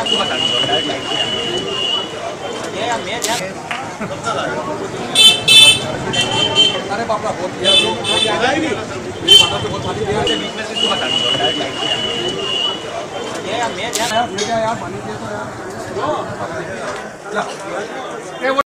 अरे बाप रे बहुत दिया लोग आया ही नहीं मेरी माता से बहुत सारी दिया से बीच में से तू बता ये यार मैं यार पानी दे तो यार